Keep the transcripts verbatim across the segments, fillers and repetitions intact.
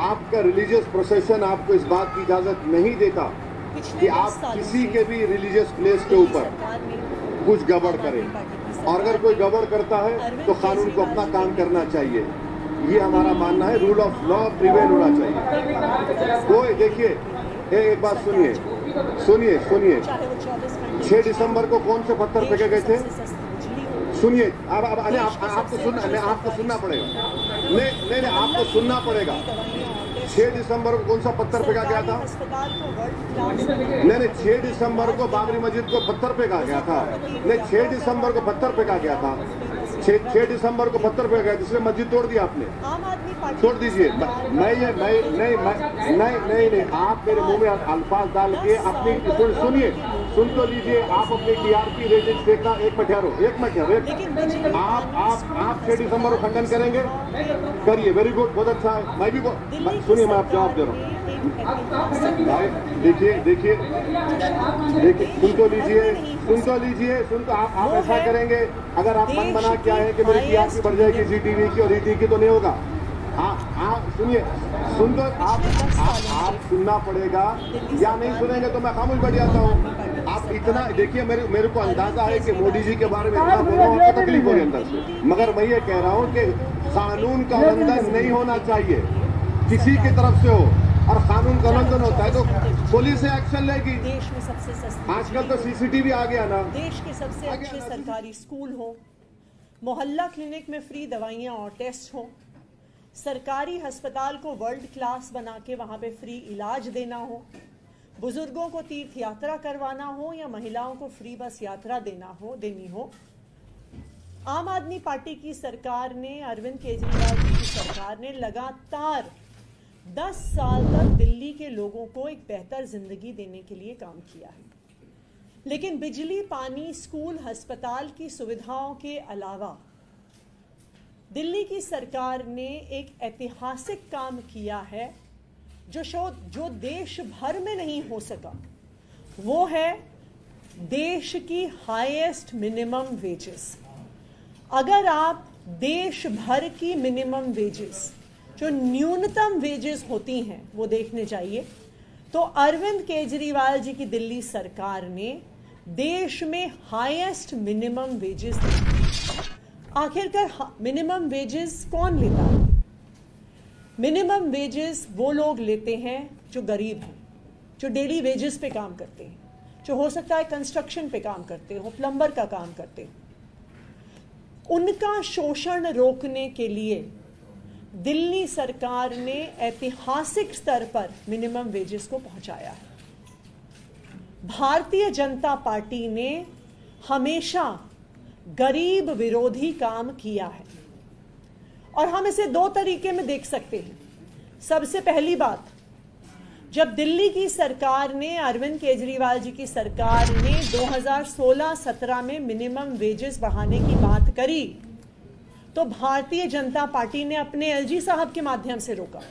आपका religious procession आपको इस बात की इजाजत नहीं देता कि आप किसी के भी रिलीजियस प्लेस के ऊपर कुछ गड़बड़ करें, और अगर कोई गड़बड़ करता है तो कानून को अपना काम करना चाहिए। ये हमारा मानना है, रूल ऑफ लॉ प्रिवेल होना चाहिए। कोई देखिए, एक बात सुनिए सुनिए सुनिए छह दिसंबर को कौन से पत्थर फेंके गए थे? सुनिए, अब अब अरे आप, आपको सुनना नहीं, आपको सुनना पड़ेगा। नहीं नहीं नहीं आपको सुनना पड़ेगा। छह दिसंबर को कौन सा पत्थर फेंका गया था? नहीं नहीं छह दिसंबर को बाबरी मस्जिद को पत्थर फेंका गया था। नहीं, छह दिसंबर को पत्थर फेंका गया था। छह छह दिसंबर को पत्थर फेंका गया, इसलिए मस्जिद तोड़ दिया आपने। तोड़ दीजिए। मैं ये मैं नहीं नहीं नहीं नहीं आप मेरे मुंह में अल्फाज डाल के अपनी सुनिए, सुन तो लीजिए। आप अपनी टीआरपी रेटिंग देखना। एक मिनट ठहरो, एक मिनट ठहरो। एक आप आप आप छह दिसंबर को खंडन करेंगे? करिए, वेरी गुड, बहुत अच्छा है। मैं भी सुनिए, मैं आप जवाब दे रहा हूँ। देखिए देखिए देखिए सुन तो लीजिए, सुन तो लीजिए सुन तो आप आप ऐसा करेंगे, अगर आप मन बना क्या है कि मेरी टीआरपी बढ़ जाएगी जीटीवी की और ईटी की, तो नहीं होगा। आप आप सुनिए, सुन तो आप आप, आप सुनना पड़ेगा, या नहीं सुनेंगे तो मैं खामोश बैठ जाता हूँ। आप इतना देखिए, मेरे मेरे को अंदाजा है कि मोदी जी के बारे में इतना बोलो आपको तकलीफ हो रही अंदर से, मगर मैं ये कह रहा हूँ कि कानून का उल्लंघन नहीं होना चाहिए, किसी की तरफ से हो, और कानून का उल्लंघन होता है तो पुलिस एक्शन लेगी। देश में सबसे सस्ती, आजकल तो सीसीटीवी आ गया ना। देश के सबसे अच्छे सरकारी स्कूल हो, मोहल्ला क्लिनिक में फ्री दवाइयाँ और टेस्ट हो, सरकारी अस्पताल को वर्ल्ड क्लास बना के वहाँ पे फ्री इलाज देना हो, बुजुर्गों को तीर्थ यात्रा करवाना हो, या महिलाओं को फ्री बस यात्रा देना हो देनी हो। आम आदमी पार्टी की सरकार ने, अरविंद केजरीवाल जी की सरकार ने लगातार दस साल तक दिल्ली के लोगों को एक बेहतर जिंदगी देने के लिए काम किया है। लेकिन बिजली, पानी, स्कूल, अस्पताल की सुविधाओं के अलावा दिल्ली की सरकार ने एक ऐतिहासिक काम किया है जो जो देश भर में नहीं हो सका। वो है देश की हाईएस्ट मिनिमम वेजेस। अगर आप देश भर की मिनिमम वेजेस, जो न्यूनतम वेजेस होती हैं, वो देखने चाहिए, तो अरविंद केजरीवाल जी की दिल्ली सरकार ने देश में हाईएस्ट मिनिमम वेजेस दी। आखिरकार मिनिमम वेजेस कौन लेता है? मिनिमम वेजेस वो लोग लेते हैं जो गरीब हैं, जो डेली वेजेस पे काम करते हैं, जो हो सकता है कंस्ट्रक्शन पे काम करते हो, प्लम्बर का काम करते हो। उनका शोषण रोकने के लिए दिल्ली सरकार ने ऐतिहासिक स्तर पर मिनिमम वेजेस को पहुंचाया है। भारतीय जनता पार्टी ने हमेशा गरीब विरोधी काम किया है, और हम इसे दो तरीके में देख सकते हैं। सबसे पहली बात, जब दिल्ली की सरकार ने, अरविंद केजरीवाल जी की सरकार ने दो हज़ार सोलह सत्रह में मिनिमम वेजेस बढ़ाने की बात करी, तो भारतीय जनता पार्टी ने अपने एलजी साहब के माध्यम से रोका।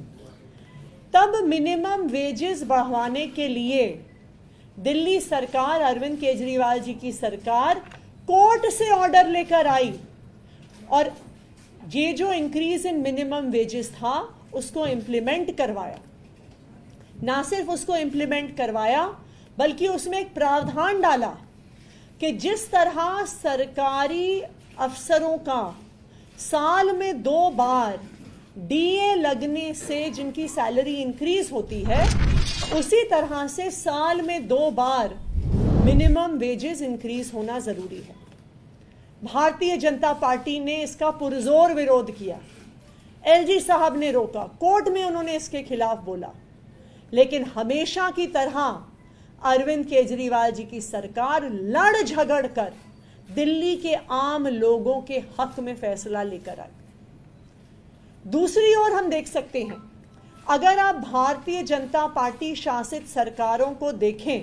तब मिनिमम वेजेस बढ़ाने के लिए दिल्ली सरकार, अरविंद केजरीवाल जी की सरकार, कोर्ट से ऑर्डर लेकर आई, और ये जो इंक्रीज इन मिनिमम वेजेस था उसको इंप्लीमेंट करवाया। ना सिर्फ उसको इंप्लीमेंट करवाया, बल्कि उसमें एक प्रावधान डाला कि जिस तरह सरकारी अफसरों का साल में दो बार डीए लगने से जिनकी सैलरी इंक्रीज होती है, उसी तरह से साल में दो बार मिनिमम वेजेस इंक्रीज होना जरूरी है। भारतीय जनता पार्टी ने इसका पुरजोर विरोध किया, एलजी साहब ने रोका, कोर्ट में उन्होंने इसके खिलाफ बोला, लेकिन हमेशा की तरह अरविंद केजरीवाल जी की सरकार लड़ झगड़ कर दिल्ली के आम लोगों के हक में फैसला लेकर आई। दूसरी ओर हम देख सकते हैं, अगर आप भारतीय जनता पार्टी शासित सरकारों को देखें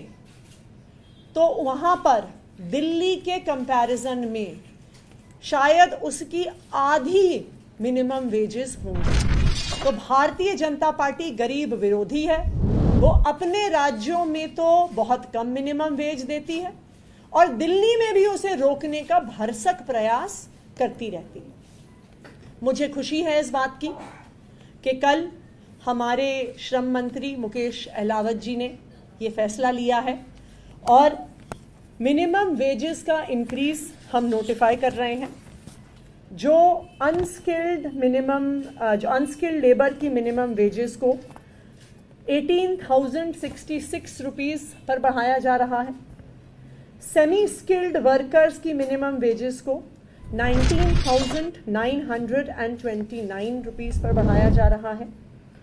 तो वहां पर दिल्ली के कंपैरिजन में शायद उसकी आधी मिनिमम वेजेस होंगे। तो भारतीय जनता पार्टी गरीब विरोधी है, वो अपने राज्यों में तो बहुत कम मिनिमम वेज देती है और दिल्ली में भी उसे रोकने का भरसक प्रयास करती रहती है। मुझे खुशी है इस बात की कि कल हमारे श्रम मंत्री मुकेश अहलावत जी ने ये फैसला लिया है और मिनिमम वेजेस का इंक्रीज हम नोटिफाई कर रहे हैं। जो अनस्किल्ड मिनिमम जो अनस्किल्ड लेबर की मिनिमम वेजेस को eighteen thousand sixty six rupees पर बढ़ाया जा रहा है। सेमी स्किल्ड वर्कर्स की मिनिमम वेजेस को nineteen thousand nine hundred twenty nine rupees पर बढ़ाया जा रहा है।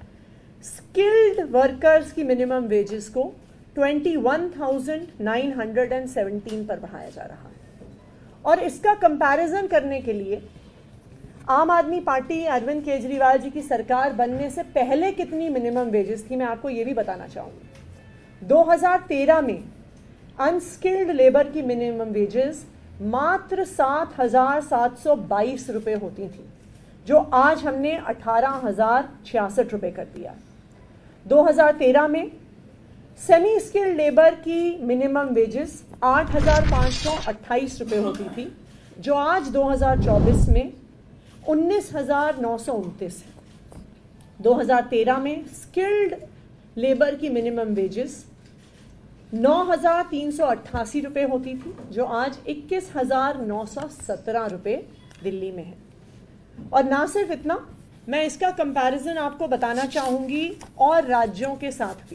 स्किल्ड वर्कर्स की मिनिमम वेजेस को twenty one thousand nine hundred seventeen पर बढ़ाया जा रहा है। और इसका कंपैरिजन करने के लिए आम आदमी पार्टी अरविंद केजरीवाल जी की सरकार बनने से पहले कितनी मिनिमम वेजेस थी मैं आपको ये भी बताना चाहूँगी। दो हज़ार तेरह में अनस्किल्ड लेबर की मिनिमम वेजेस मात्र सात हजार सात सौ बाईस रुपये होती थी, जो आज हमने अठारह हजार छियासठ रुपये कर दिया। दो हज़ार तेरह में सेमी स्किल्ड लेबर की मिनिमम वेजेस आठ हजार पाँच सौ अट्ठाईस रुपये होती थी, जो आज दो हज़ार चौबीस में उन्नीस हजार नौ सौ उनतीस है। दो हज़ार तेरह में स्किल्ड लेबर की मिनिमम वेजेस नौ हजार तीन सौ अट्ठासी रुपये होती थी, जो आज इक्कीस हजार नौ सौ सत्रह रुपये दिल्ली में है। और ना सिर्फ इतना, मैं इसका कंपैरिजन आपको बताना चाहूँगी और राज्यों के साथ भी।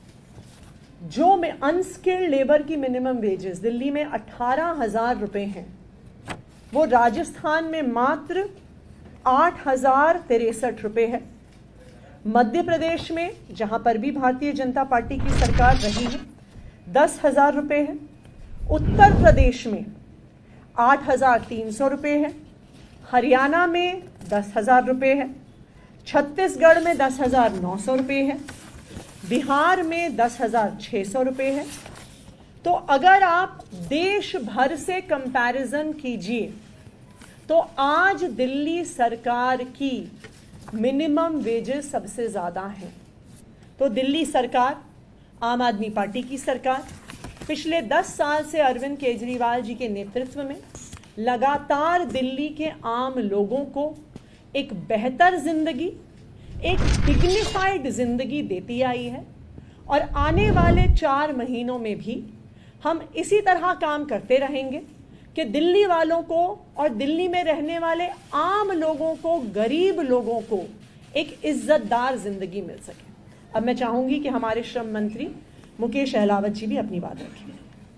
जो में अनस्किल्ड लेबर की मिनिमम वेजेस दिल्ली में अठारह हजार रुपये हैं, वो राजस्थान में मात्र आठ हजार तिरसठ रुपये है। मध्य प्रदेश में, जहाँ पर भी भारतीय जनता पार्टी की सरकार रही है, दस हजार रुपये है। उत्तर प्रदेश में आठ हजार तीन सौ रुपये है। हरियाणा में दस हजार रुपये है। छत्तीसगढ़ में दस हजार नौ सौ रुपये है। बिहार में दस हजार छः सौ रुपये है। तो अगर आप देश भर से कंपैरिजन कीजिए तो आज दिल्ली सरकार की मिनिमम वेजेस सबसे ज़्यादा हैं। तो दिल्ली सरकार, आम आदमी पार्टी की सरकार, पिछले दस साल से अरविंद केजरीवाल जी के नेतृत्व में लगातार दिल्ली के आम लोगों को एक बेहतर जिंदगी, एक डिग्निफाइड जिंदगी देती आई है। और आने वाले चार महीनों में भी हम इसी तरह काम करते रहेंगे कि दिल्ली वालों को और दिल्ली में रहने वाले आम लोगों को, गरीब लोगों को एक इज्जतदार जिंदगी मिल सके। अब मैं चाहूंगी कि हमारे श्रम मंत्री मुकेश अहलावत जी भी अपनी बात रखें।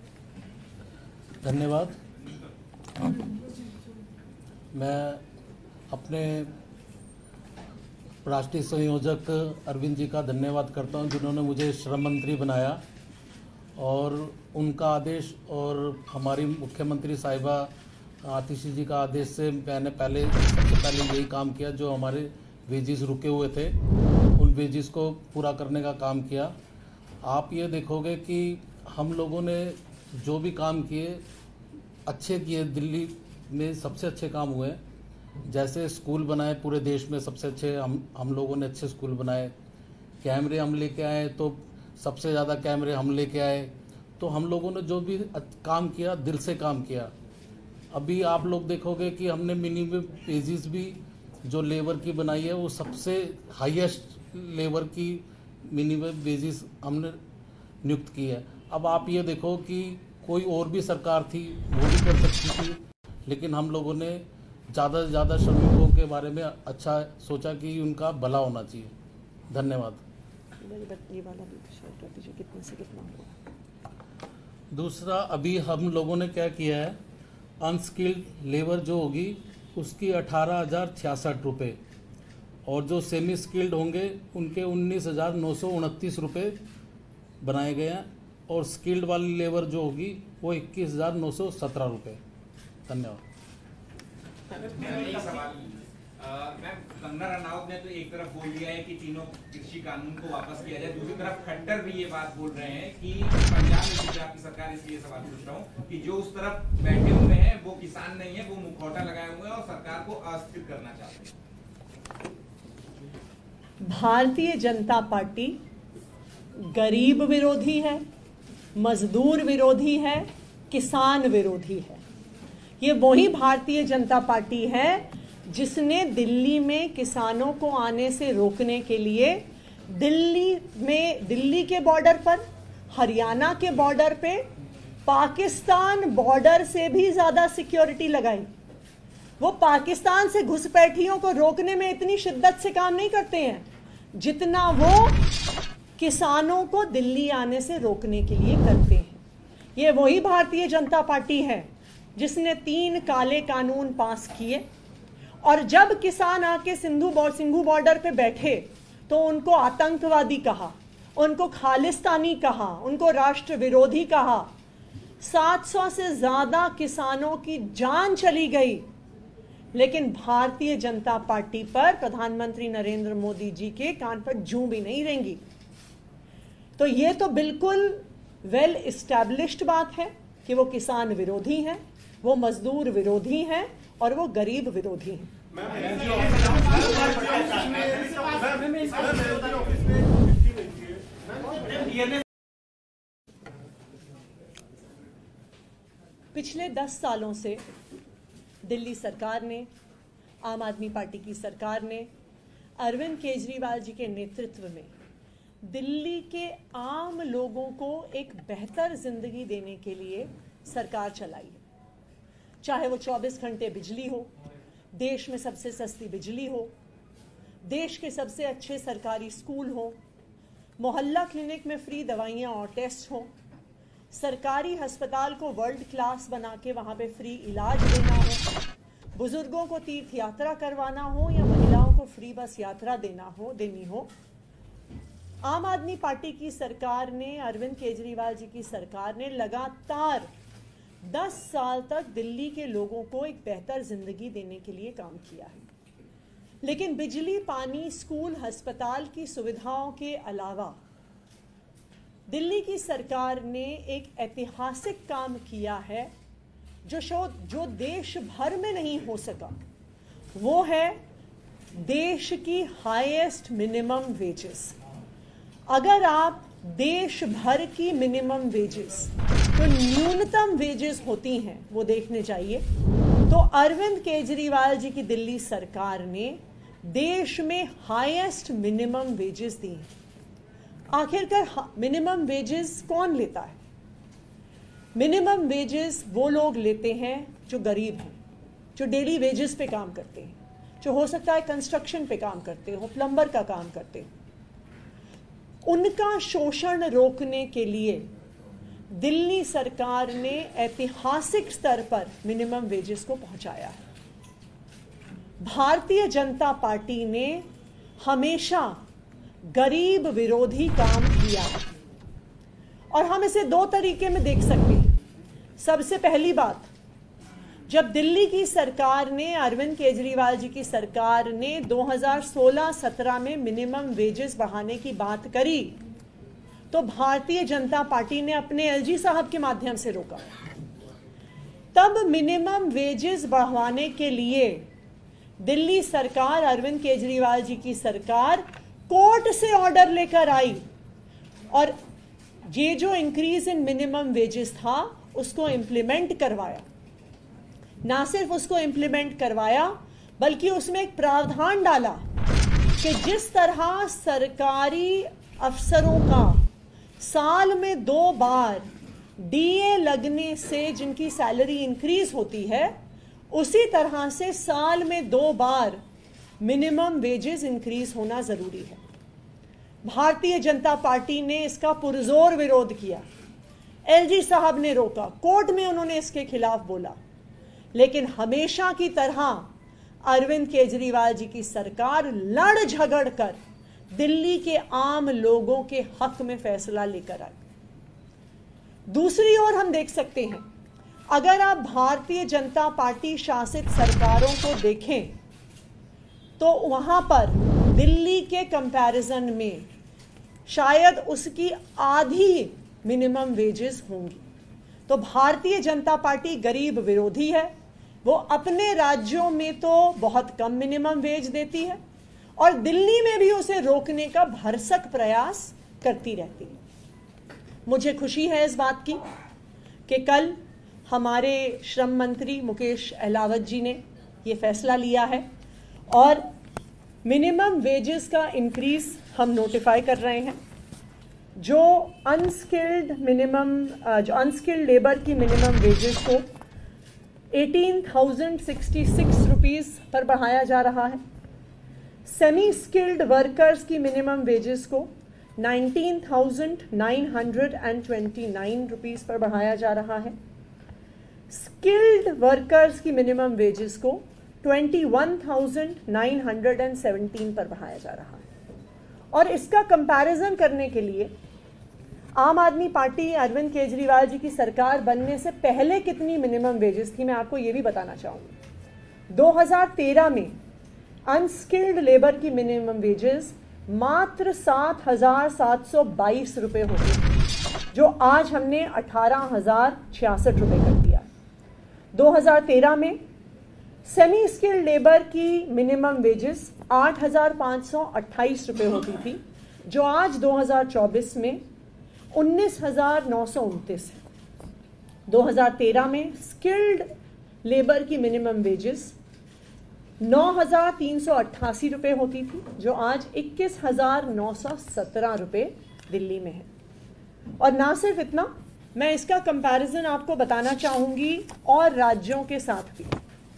धन्यवाद। मैं अपने राष्ट्रीय संयोजक अरविंद जी का धन्यवाद करता हूं, जिन्होंने मुझे श्रम मंत्री बनाया। और उनका आदेश और हमारी मुख्यमंत्री साहिबा आतिशी जी का आदेश से मैंने पहले सबसे पहले यही काम किया। जो हमारे वेजेस रुके हुए थे, उन वेजेस को पूरा करने का काम किया। आप ये देखोगे कि हम लोगों ने जो भी काम किए अच्छे किए, दिल्ली में सबसे अच्छे काम हुए। जैसे स्कूल बनाए पूरे देश में सबसे अच्छे, हम हम लोगों ने अच्छे स्कूल बनाए। कैमरे हम लेके आए तो सबसे ज़्यादा कैमरे हम लेके आए। तो हम लोगों ने जो भी काम किया, दिल से काम किया। अभी आप लोग देखोगे कि हमने मिनिमम वेजेस भी जो लेबर की बनाई है, वो सबसे हाईएस्ट लेबर की मिनिमम वेजेस हमने नियुक्त की है। अब आप ये देखो कि कोई और भी सरकार थी, वो भी कर सकती थी, लेकिन हम लोगों ने ज़्यादा से ज़्यादा श्रमिकों के बारे में अच्छा सोचा कि उनका भला होना चाहिए। धन्यवाद। कितने से कितना होगा? दूसरा, अभी हम लोगों ने क्या किया है, अनस्किल्ड लेबर जो होगी उसकी अठारह हजार छियासठ रुपये और जो सेमी स्किल्ड होंगे उनके उन्नीस हजार नौ सौ उनतीस रुपये बनाए गए हैं। और स्किल्ड वाली लेबर जो होगी वो इक्कीस हजार नौ सौ सत्रह रुपये। धन्यवाद। एक सवाल, मैम, कंगना रनौत ने तो एक तरफ बोल दिया है कि तीनों कृषि कानून को वापस किया जाए, दूसरी तरफ खट्टर भी ये बात बोल रहे हैं कि पंजाब में पंजाब की सरकार, इसलिए सवाल पूछ रहा हूँ कि जो उस तरफ बैठे हुए हैं वो किसान नहीं है, वो मुखौटा लगाए हुए हैं और सरकार को अस्थिर करना चाहते हैं। भारतीय जनता पार्टी गरीब विरोधी है, मजदूर विरोधी है, किसान विरोधी है। ये वही भारतीय जनता पार्टी है जिसने दिल्ली में किसानों को आने से रोकने के लिए दिल्ली में दिल्ली के बॉर्डर पर, हरियाणा के बॉर्डर पे पाकिस्तान बॉर्डर से भी ज्यादा सिक्योरिटी लगाई। वो पाकिस्तान से घुसपैठियों को रोकने में इतनी शिद्दत से काम नहीं करते हैं जितना वो किसानों को दिल्ली आने से रोकने के लिए करते हैं। ये वही भारतीय जनता पार्टी है जिसने तीन काले कानून पास किए, और जब किसान आके सिंधु सिंघू बॉर्डर पे बैठे तो उनको आतंकवादी कहा, उनको खालिस्तानी कहा, उनको राष्ट्र विरोधी कहा। सात सौ से ज्यादा किसानों की जान चली गई, लेकिन भारतीय जनता पार्टी पर प्रधानमंत्री नरेंद्र मोदी जी के कान पर जूं भी नहीं रेंगी। तो ये तो बिल्कुल वेल एस्टैब्लिश्ड बात है कि वो किसान विरोधी हैं, वो मजदूर विरोधी हैं और वो गरीब विरोधी हैं। पिछले दस सालों से दिल्ली सरकार ने, आम आदमी पार्टी की सरकार ने अरविंद केजरीवाल जी के नेतृत्व में दिल्ली के आम लोगों को एक बेहतर जिंदगी देने के लिए सरकार चलाई है। चाहे वो चौबीस घंटे बिजली हो, देश में सबसे सस्ती बिजली हो, देश के सबसे अच्छे सरकारी स्कूल हो, मोहल्ला क्लिनिक में फ्री दवाइयाँ और टेस्ट हो, सरकारी अस्पताल को वर्ल्ड क्लास बना के वहाँ पे फ्री इलाज देना हो, बुजुर्गों को तीर्थ यात्रा करवाना हो या महिलाओं को फ्री बस यात्रा देना हो देनी हो। आम आदमी पार्टी की सरकार ने, अरविंद केजरीवाल जी की सरकार ने लगातार दस साल तक दिल्ली के लोगों को एक बेहतर जिंदगी देने के लिए काम किया है। लेकिन बिजली, पानी, स्कूल, अस्पताल की सुविधाओं के अलावा दिल्ली की सरकार ने एक ऐतिहासिक काम किया है जो शो जो देश भर में नहीं हो सका। वो है देश की हाईएस्ट मिनिमम वेजेस। अगर आप देश भर की मिनिमम वेजेस, जो न्यूनतम वेजेस होती हैं, वो देखने चाहिए, तो अरविंद केजरीवाल जी की दिल्ली सरकार ने देश में हाईएस्ट मिनिमम वेजेस दी हैं। आखिरकार मिनिमम वेजेस कौन लेता है? मिनिमम वेजेस वो लोग लेते हैं जो गरीब हैं, जो डेली वेजेस पे काम करते हैं, जो हो सकता है कंस्ट्रक्शन पे काम करते हो, प्लम्बर का काम करते हो। उनका शोषण रोकने के लिए दिल्ली सरकार ने ऐतिहासिक स्तर पर मिनिमम वेजेस को पहुंचाया है। भारतीय जनता पार्टी ने हमेशा गरीब विरोधी काम किया है और हम इसे दो तरीके में देख सकते हैं। सबसे पहली बात, जब दिल्ली की सरकार ने, अरविंद केजरीवाल जी की सरकार ने दो हज़ार सोलह सत्रह में मिनिमम वेजेस बढ़ाने की बात करी, तो भारतीय जनता पार्टी ने अपने एलजी साहब के माध्यम से रोका। तब मिनिमम वेजेस बढ़ाने के लिए दिल्ली सरकार, अरविंद केजरीवाल जी की सरकार कोर्ट से ऑर्डर लेकर आई और ये जो इंक्रीज इन मिनिमम वेजेस था उसको इंप्लीमेंट करवाया। ना सिर्फ उसको इंप्लीमेंट करवाया बल्कि उसमें एक प्रावधान डाला कि जिस तरह सरकारी अफसरों का साल में दो बार डीए लगने से जिनकी सैलरी इंक्रीज होती है, उसी तरह से साल में दो बार मिनिमम वेजेस इंक्रीज होना जरूरी है। भारतीय जनता पार्टी ने इसका पुरजोर विरोध किया, एलजी साहब ने रोका, कोर्ट में उन्होंने इसके खिलाफ बोला, लेकिन हमेशा की तरह अरविंद केजरीवाल जी की सरकार लड़ झगड़ कर दिल्ली के आम लोगों के हक में फैसला लेकर आई। दूसरी ओर हम देख सकते हैं, अगर आप भारतीय जनता पार्टी शासित सरकारों को देखें तो वहां पर दिल्ली के कंपैरिजन में शायद उसकी आधी मिनिमम वेजेस होंगी। तो भारतीय जनता पार्टी गरीब विरोधी है, वो अपने राज्यों में तो बहुत कम मिनिमम वेज देती है और दिल्ली में भी उसे रोकने का भरसक प्रयास करती रहती है। मुझे खुशी है इस बात की कि कल हमारे श्रम मंत्री मुकेश अहलावत जी ने ये फैसला लिया है और मिनिमम वेजेस का इंक्रीज हम नोटिफाई कर रहे हैं। जो अनस्किल्ड मिनिमम जो अनस्किल्ड लेबर की मिनिमम वेजेस को eighteen thousand sixty six rupees पर बढ़ाया जा रहा है। सेमी स्किल्ड वर्कर्स की मिनिमम वेजेस को nineteen thousand nine hundred twenty nine rupees पर बढ़ाया जा रहा है। स्किल्ड वर्कर्स की मिनिमम वेजेस को twenty one thousand nine hundred seventeen पर बढ़ाया जा रहा है। और इसका कंपैरिजन करने के लिए आम आदमी पार्टी अरविंद केजरीवाल जी की सरकार बनने से पहले कितनी मिनिमम वेजेस थी, मैं आपको ये भी बताना चाहूँगी। दो हज़ार तेरह में अनस्किल्ड लेबर की मिनिमम वेजेस मात्र सात हजार सात सौ बाईस रुपये होती थी, जो आज हमने अठारह हजार छियासठ रुपये कर दिया। दो हज़ार तेरह में सेमी स्किल्ड लेबर की मिनिमम वेजेस आठ हजार पाँच सौ अट्ठाईस रुपये होती थी, जो आज दो हज़ार चौबीस में उन्नीस हजार नौ सौ उनतीस है। दो हज़ार तेरह में स्किल्ड लेबर की मिनिमम वेजेस नौ हजार तीन सौ अट्ठासी रुपये होती थी, जो आज इक्कीस हजार नौ सौ सत्रह रुपये दिल्ली में है। और ना सिर्फ इतना, मैं इसका कंपैरिजन आपको बताना चाहूँगी और राज्यों के साथ भी।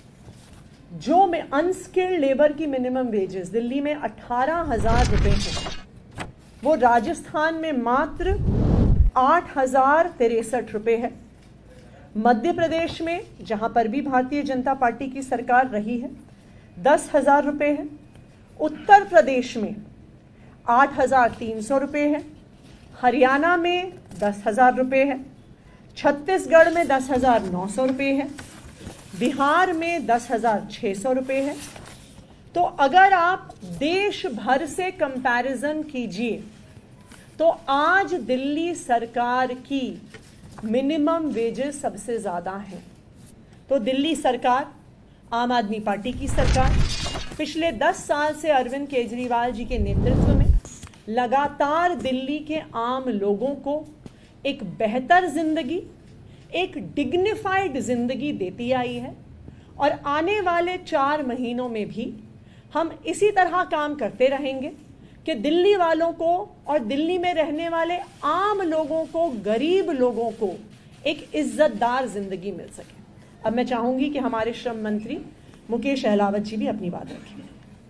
जो में अनस्किल्ड लेबर की मिनिमम वेजेस दिल्ली में अठारह हजार रुपये हैं, वो राजस्थान में मात्र आठ हजार तिरसठ रुपये है। मध्य प्रदेश में, जहाँ पर भी भारतीय जनता पार्टी की सरकार रही है, दस हजार रुपये है। उत्तर प्रदेश में आठ हजार तीन सौ रुपये है। हरियाणा में दस हजार रुपये है। छत्तीसगढ़ में दस हजार नौ सौ रुपये है। बिहार में दस हजार छः सौ रुपये है। तो अगर आप देश भर से कंपैरिजन कीजिए तो आज दिल्ली सरकार की मिनिमम वेजेस सबसे ज़्यादा हैं। तो दिल्ली सरकार, आम आदमी पार्टी की सरकार, पिछले दस साल से अरविंद केजरीवाल जी के नेतृत्व में लगातार दिल्ली के आम लोगों को एक बेहतर जिंदगी, एक डिग्निफाइड जिंदगी देती आई है। और आने वाले चार महीनों में भी हम इसी तरह काम करते रहेंगे कि दिल्ली वालों को और दिल्ली में रहने वाले आम लोगों को, गरीब लोगों को एक इज्जतदार जिंदगी मिल सके। अब मैं चाहूंगी कि हमारे श्रम मंत्री मुकेश अहलावत जी भी अपनी बात रखें।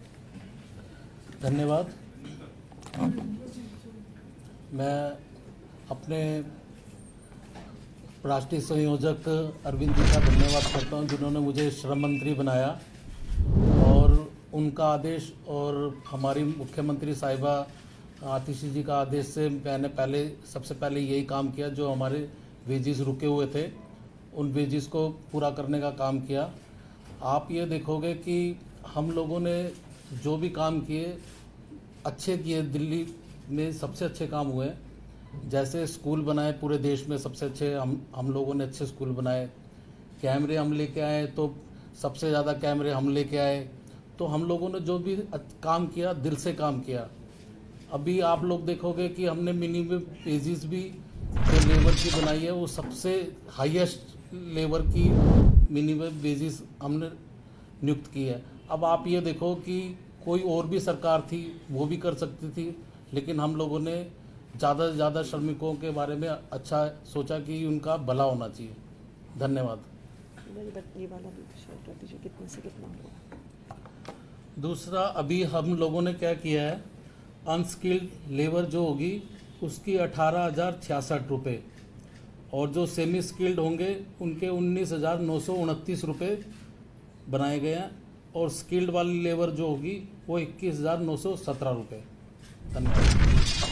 धन्यवाद। मैं अपने राष्ट्रीय संयोजक अरविंद जी का धन्यवाद करता हूं, जिन्होंने मुझे श्रम मंत्री बनाया। और उनका आदेश और हमारी मुख्यमंत्री साहिबा आतिशी जी का आदेश से मैंने पहले सबसे पहले यही काम किया। जो हमारे वेजेस रुके हुए थे, उन वेजेस को पूरा करने का काम किया। आप ये देखोगे कि हम लोगों ने जो भी काम किए अच्छे किए, दिल्ली में सबसे अच्छे काम हुए। जैसे स्कूल बनाए पूरे देश में सबसे अच्छे, हम हम लोगों ने अच्छे स्कूल बनाए। कैमरे हम लेके आए तो सबसे ज़्यादा कैमरे हम लेके आए। तो हम लोगों ने जो भी काम किया, दिल से काम किया। अभी आप लोग देखोगे कि हमने मिनिमम वेजेस भी जो लेबर की बनाई है, वो सबसे हाईएस्ट लेबर की मिनिमम वेजेस हमने नियुक्त की है। अब आप ये देखो कि कोई और भी सरकार थी, वो भी कर सकती थी, लेकिन हम लोगों ने ज़्यादा से ज़्यादा श्रमिकों के बारे में अच्छा सोचा कि उनका भला होना चाहिए। धन्यवाद। कितने से कितना हुआ? दूसरा, अभी हम लोगों ने क्या किया है, अनस्किल्ड लेबर जो होगी उसकी अठारह हजार छियासठ रुपये और जो सेमी स्किल्ड होंगे उनके उन्नीस हजार नौ सौ उनतीस रुपये बनाए गए हैं। और स्किल्ड वाली लेबर जो होगी वो इक्कीस हजार नौ सौ सत्रह रुपये। धन्यवाद।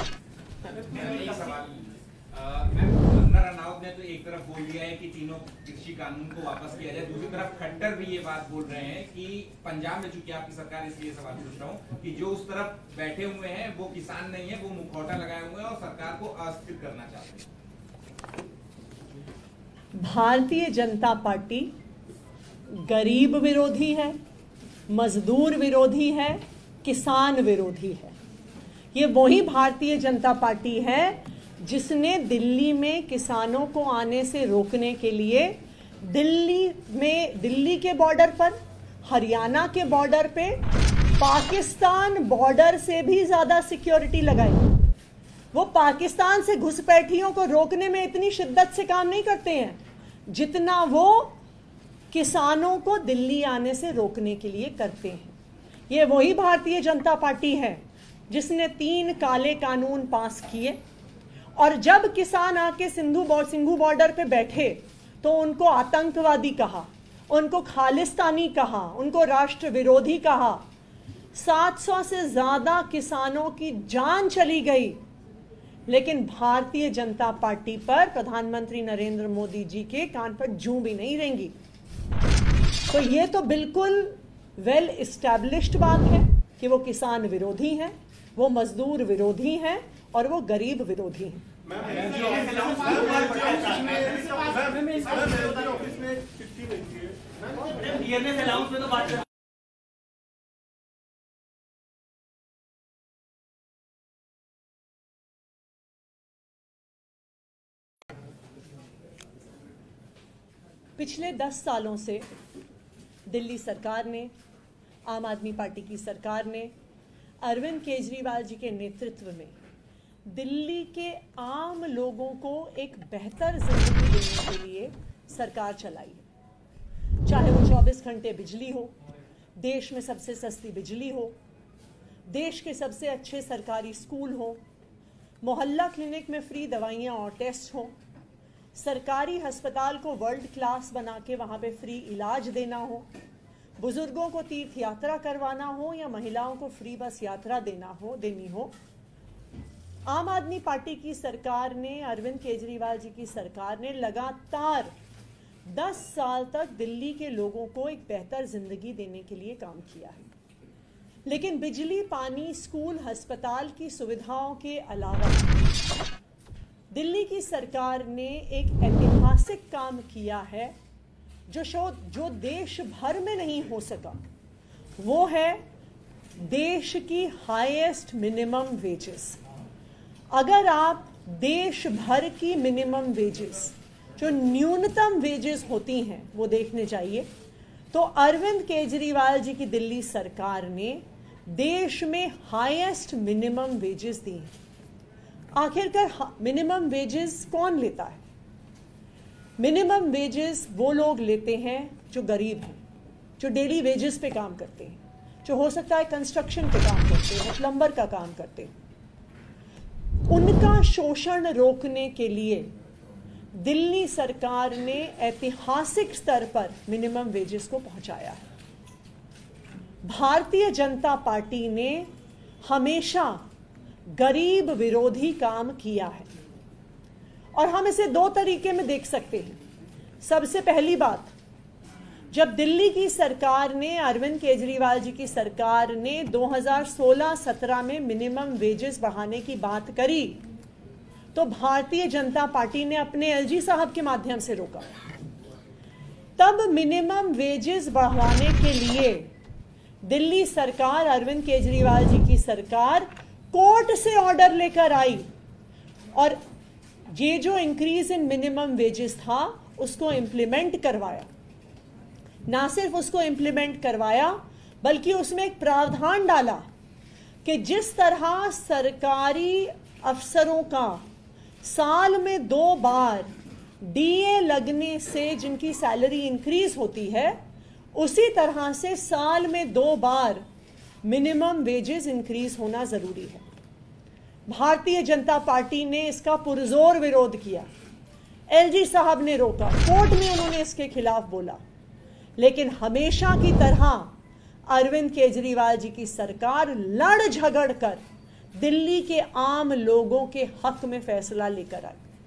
मैम, कंगना रनौत ने तो एक तरफ बोल दिया है कि तीनों कृषि कानून को वापस किया जाए, दूसरी तरफ खट्टर भी ये बात बोल रहे हैं कि पंजाब में चूंकि आपकी सरकार, इसलिए सवाल पूछ रहा हूँ कि जो उस तरफ बैठे हुए हैं वो किसान नहीं है, वो मुखौटा लगाए हुए हैं और सरकार को अस्थिर करना चाहते हैं। भारतीय जनता पार्टी गरीब विरोधी है, मजदूर विरोधी है, किसान विरोधी है। ये वही भारतीय जनता पार्टी है जिसने दिल्ली में किसानों को आने से रोकने के लिए दिल्ली में दिल्ली के बॉर्डर पर हरियाणा के बॉर्डर पे पाकिस्तान बॉर्डर से भी ज्यादा सिक्योरिटी लगाई। वो पाकिस्तान से घुसपैठियों को रोकने में इतनी शिद्दत से काम नहीं करते हैं जितना वो किसानों को दिल्ली आने से रोकने के लिए करते हैं। ये वही भारतीय जनता पार्टी है जिसने तीन काले कानून पास किए और जब किसान आके सिंधु सिंघू बॉर्डर पे बैठे तो उनको आतंकवादी कहा, उनको खालिस्तानी कहा, उनको राष्ट्र विरोधी कहा। सात सौ से ज्यादा किसानों की जान चली गई, लेकिन भारतीय जनता पार्टी पर प्रधानमंत्री नरेंद्र मोदी जी के कान पर जूं भी नहीं रेंगी। तो ये तो बिल्कुल वेल इस्टेब्लिश्ड बात है कि वो किसान विरोधी हैं, वो मजदूर विरोधी हैं और वो गरीब विरोधी हैं। पिछले दस सालों से दिल्ली सरकार ने, आम आदमी पार्टी की सरकार ने अरविंद केजरीवाल जी के नेतृत्व में दिल्ली के आम लोगों को एक बेहतर जिंदगी देने के लिए सरकार चलाई है। चाहे वो चौबीस घंटे बिजली हो, देश में सबसे सस्ती बिजली हो, देश के सबसे अच्छे सरकारी स्कूल हो, मोहल्ला क्लिनिक में फ्री दवाइयाँ और टेस्ट हो, सरकारी अस्पताल को वर्ल्ड क्लास बना के वहाँ पे फ्री इलाज देना हो, बुजुर्गों को तीर्थ यात्रा करवाना हो या महिलाओं को फ्री बस यात्रा देना हो देनी हो। आम आदमी पार्टी की सरकार ने, अरविंद केजरीवाल जी की सरकार ने लगातार दस साल तक दिल्ली के लोगों को एक बेहतर जिंदगी देने के लिए काम किया है। लेकिन बिजली, पानी, स्कूल, अस्पताल की सुविधाओं के अलावा दिल्ली की सरकार ने एक ऐतिहासिक काम किया है जो जो देश भर में नहीं हो सका। वो है देश की हाईएस्ट मिनिमम वेजेस। अगर आप देश भर की मिनिमम वेजेस, जो न्यूनतम वेजेस होती हैं, वो देखने जाइए तो अरविंद केजरीवाल जी की दिल्ली सरकार ने देश में हाईएस्ट मिनिमम वेजेस दी हैं। आखिरकार मिनिमम वेजेस कौन लेता है? मिनिमम वेजेस वो लोग लेते हैं जो गरीब हैं, जो डेली वेजेस पे काम करते हैं, जो हो सकता है कंस्ट्रक्शन पे काम करते हैं, प्लम्बर का काम करते हैं। उनका शोषण रोकने के लिए दिल्ली सरकार ने ऐतिहासिक स्तर पर मिनिमम वेजेस को पहुंचाया है। भारतीय जनता पार्टी ने हमेशा गरीब विरोधी काम किया है और हम इसे दो तरीके में देख सकते हैं। सबसे पहली बात, जब दिल्ली की सरकार ने, अरविंद केजरीवाल जी की सरकार ने दो हज़ार सोलह सत्रह में मिनिमम वेजेस बढ़ाने की बात करी तो भारतीय जनता पार्टी ने अपने एलजी साहब के माध्यम से रोका। तब मिनिमम वेजेस बढ़ाने के लिए दिल्ली सरकार, अरविंद केजरीवाल जी की सरकार कोर्ट से ऑर्डर लेकर आई और ये जो इंक्रीज इन मिनिमम वेजेस था उसको इंप्लीमेंट करवाया। ना सिर्फ उसको इंप्लीमेंट करवाया बल्कि उसमें एक प्रावधान डाला कि जिस तरह सरकारी अफसरों का साल में दो बार डीए लगने से जिनकी सैलरी इंक्रीज होती है, उसी तरह से साल में दो बार मिनिमम वेजेस इंक्रीज होना जरूरी है। भारतीय जनता पार्टी ने इसका पुरजोर विरोध किया, एलजी साहब ने रोका, कोर्ट में उन्होंने इसके खिलाफ बोला, लेकिन हमेशा की तरह अरविंद केजरीवाल जी की सरकार लड़ झगड़ कर दिल्ली के आम लोगों के हक में फैसला लेकर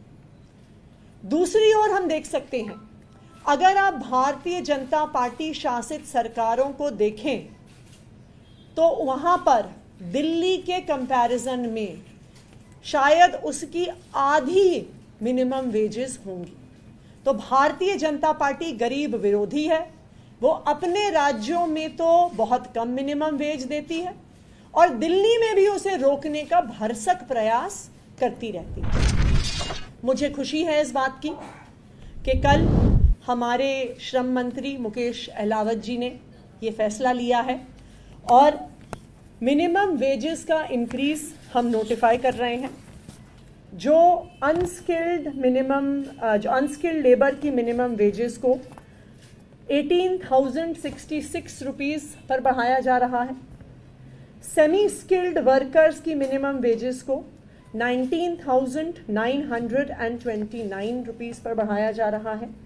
आई। दूसरी ओर हम देख सकते हैं, अगर आप भारतीय जनता पार्टी शासित सरकारों को देखें तो वहां पर दिल्ली के कंपैरिजन में शायद उसकी आधी मिनिमम वेजेस होंगी। तो भारतीय जनता पार्टी गरीब विरोधी है। वो अपने राज्यों में तो बहुत कम मिनिमम वेज देती है और दिल्ली में भी उसे रोकने का भरसक प्रयास करती रहती है। मुझे खुशी है इस बात की कि कल हमारे श्रम मंत्री मुकेश अहलावत जी ने ये फैसला लिया है और मिनिमम वेजेस का इंक्रीज हम नोटिफाई कर रहे हैं। जो अनस्किल्ड मिनिमम जो अनस्किल्ड लेबर की मिनिमम वेजेस को eighteen thousand sixty six rupees पर बढ़ाया जा रहा है। सेमी स्किल्ड वर्कर्स की मिनिमम वेजेस को nineteen thousand nine hundred twenty nine rupees पर बढ़ाया जा रहा है।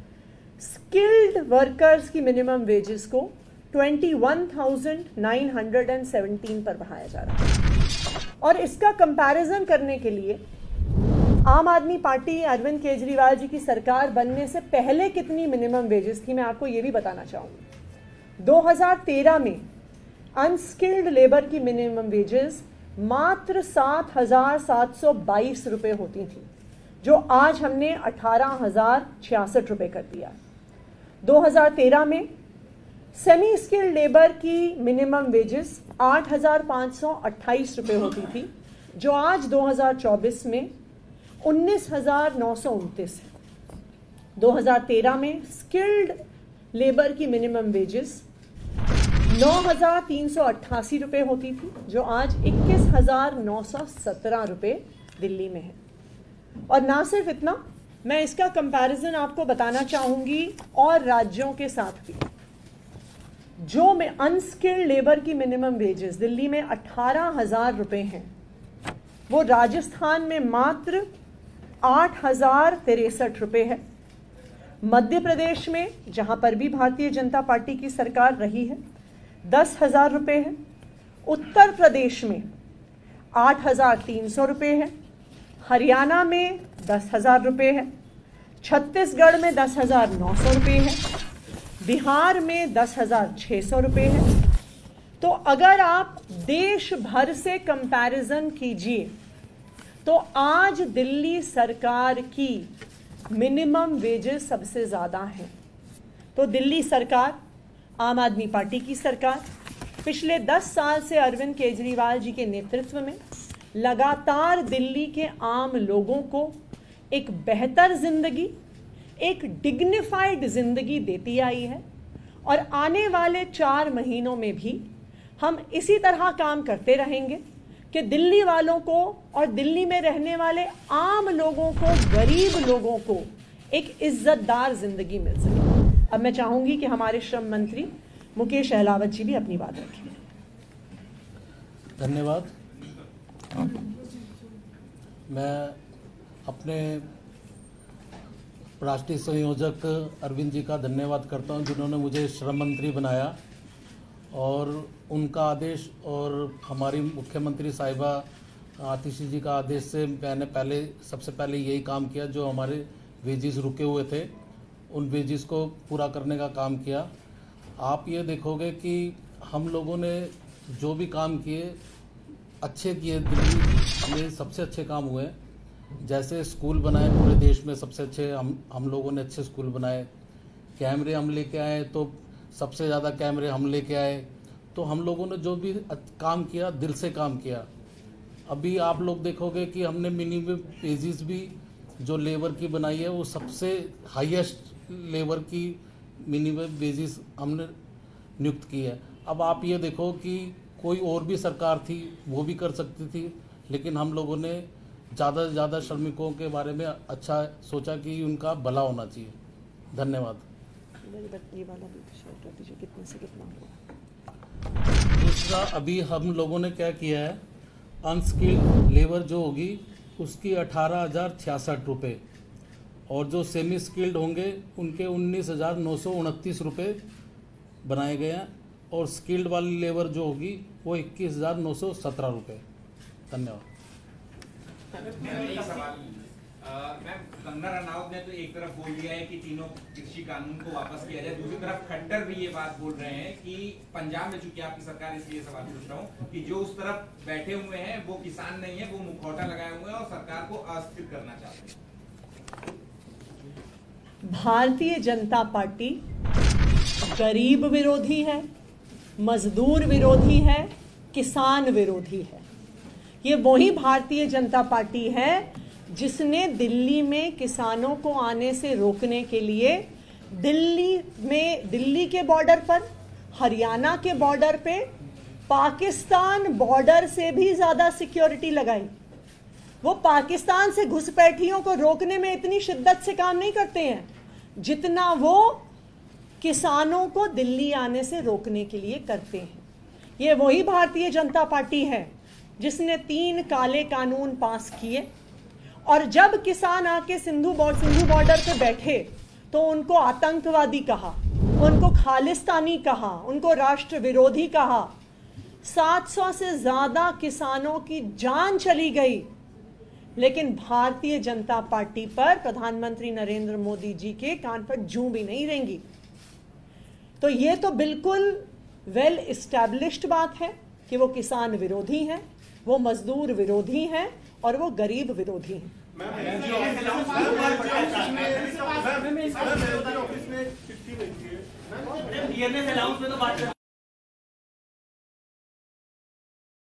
स्किल्ड वर्कर्स की मिनिमम वेजेस को twenty one thousand nine hundred seventeen पर बढ़ाया जा रहा है। और इसका कंपैरिजन करने के लिए आम आदमी पार्टी अरविंद केजरीवाल जी की सरकार बनने से पहले कितनी मिनिमम वेजेस थी मैं आपको ये भी बताना चाहूँगी। दो हज़ार तेरह में अनस्किल्ड लेबर की मिनिमम वेजेस मात्र सात हजार सात सौ बाईस रुपये होती थी, जो आज हमने अठारह हजार छियासठ रुपये कर दिया। दो हज़ार तेरह में सेमी स्किल्ड लेबर की मिनिमम वेजेस आठ हजार पाँच सौ अट्ठाईस रुपये होती थी, जो आज दो हज़ार चौबीस में उन्नीस हजार नौ सौ उनतीस है। दो हज़ार तेरह में स्किल्ड लेबर की मिनिमम वेजेस नौ हजार तीन सौ अट्ठासी रुपये होती थी, जो आज इक्कीस हजार नौ सौ सत्रह रुपये दिल्ली में है। और ना सिर्फ इतना, मैं इसका कंपैरिजन आपको बताना चाहूँगी और राज्यों के साथ भी। जो में अनस्किल्ड लेबर की मिनिमम वेजेस दिल्ली में अठारह हजार रुपये हैं, वो राजस्थान में मात्र आठ हजार तिरसठ रुपये है। मध्य प्रदेश में, जहाँ पर भी भारतीय जनता पार्टी की सरकार रही है, दस हजार रुपये है। उत्तर प्रदेश में आठ हजार तीन सौ रुपये है। हरियाणा में दस हजार रुपये है। छत्तीसगढ़ में दस हजार नौ सौ रुपये है। बिहार में दस हजार छः सौ रुपये है। तो अगर आप देश भर से कंपैरिजन कीजिए तो आज दिल्ली सरकार की मिनिमम वेजेस सबसे ज़्यादा हैं। तो दिल्ली सरकार, आम आदमी पार्टी की सरकार, पिछले दस साल से अरविंद केजरीवाल जी के नेतृत्व में लगातार दिल्ली के आम लोगों को एक बेहतर जिंदगी, एक डिग्निफाइड जिंदगी देती आई है। और आने वाले चार महीनों में भी हम इसी तरह काम करते रहेंगे कि दिल्ली वालों को और दिल्ली में रहने वाले आम लोगों को, गरीब लोगों को एक इज्जतदार जिंदगी मिल सके। अब मैं चाहूंगी कि हमारे श्रम मंत्री मुकेश अहलावत जी भी अपनी बात रखें। धन्यवाद। मैं अपने राष्ट्रीय संयोजक अरविंद जी का धन्यवाद करता हूं, जिन्होंने मुझे श्रम मंत्री बनाया। और उनका आदेश और हमारी मुख्यमंत्री साहिबा आतिशी जी का आदेश से मैंने पहले सबसे पहले यही काम किया, जो हमारे वेजेस रुके हुए थे उन वेजेस को पूरा करने का काम किया। आप ये देखोगे कि हम लोगों ने जो भी काम किए अच्छे किए, दिल्ली में सबसे अच्छे काम हुए। जैसे स्कूल बनाए पूरे देश में सबसे अच्छे, हम हम लोगों ने अच्छे स्कूल बनाए। कैमरे हम लेके आए तो सबसे ज़्यादा कैमरे हम लेके आए। तो हम लोगों ने जो भी काम किया दिल से काम किया। अभी आप लोग देखोगे कि हमने मिनिमम वेजेस भी जो लेबर की बनाई है वो सबसे हाईएस्ट लेबर की मिनिमम वेजेस हमने नियुक्त की है। अब आप ये देखो कि कोई और भी सरकार थी वो भी कर सकती थी, लेकिन हम लोगों ने ज़्यादा से ज़्यादा श्रमिकों के बारे में अच्छा सोचा कि उनका भला होना चाहिए। धन्यवाद। कितने से कितना हुआ? दूसरा, अभी हम लोगों ने क्या किया है, अनस्किल्ड लेबर जो होगी उसकी अठारह हजार छियासठ रुपये और जो सेमी स्किल्ड होंगे उनके उन्नीस हजार नौ सौ उनतीस रुपये बनाए गए हैं। और स्किल्ड वाली लेबर जो होगी वो इक्कीस हजार नौ सौ सत्रह रुपये। धन्यवाद। एक सवाल, मैम कंगना रनावत ने तो एक तरफ बोल दिया है कि तीनों कृषि कानून को वापस किया जाए, दूसरी तरफ खट्टर भी ये बात बोल रहे हैं कि पंजाब में चूंकि आपकी सरकार, इसलिए सवाल पूछ रहा हूँ कि जो उस तरफ बैठे हुए हैं वो किसान नहीं है, वो मुखौटा लगाए हुए हैं और सरकार को अस्थिर करना चाहते हैं। भारतीय जनता पार्टी गरीब विरोधी है, मजदूर विरोधी है, किसान विरोधी है। ये वही भारतीय जनता पार्टी है जिसने दिल्ली में किसानों को आने से रोकने के लिए दिल्ली में दिल्ली के बॉर्डर पर हरियाणा के बॉर्डर पे पाकिस्तान बॉर्डर से भी ज्यादा सिक्योरिटी लगाई। वो पाकिस्तान से घुसपैठियों को रोकने में इतनी शिद्दत से काम नहीं करते हैं जितना वो किसानों को दिल्ली आने से रोकने के लिए करते हैं। ये वही भारतीय जनता पार्टी है जिसने तीन काले कानून पास किए और जब किसान आके सिंधु सिंधु बॉर्डर पे बैठे तो उनको आतंकवादी कहा, उनको खालिस्तानी कहा, उनको राष्ट्र विरोधी कहा। सात सौ से ज्यादा किसानों की जान चली गई, लेकिन भारतीय जनता पार्टी पर प्रधानमंत्री नरेंद्र मोदी जी के कान पर जूं भी नहीं रेंगी। तो ये तो बिल्कुल वेल एस्टैब्लिश्ड बात है कि वो किसान विरोधी हैं, वो मजदूर विरोधी हैं और वो गरीब विरोधी हैं।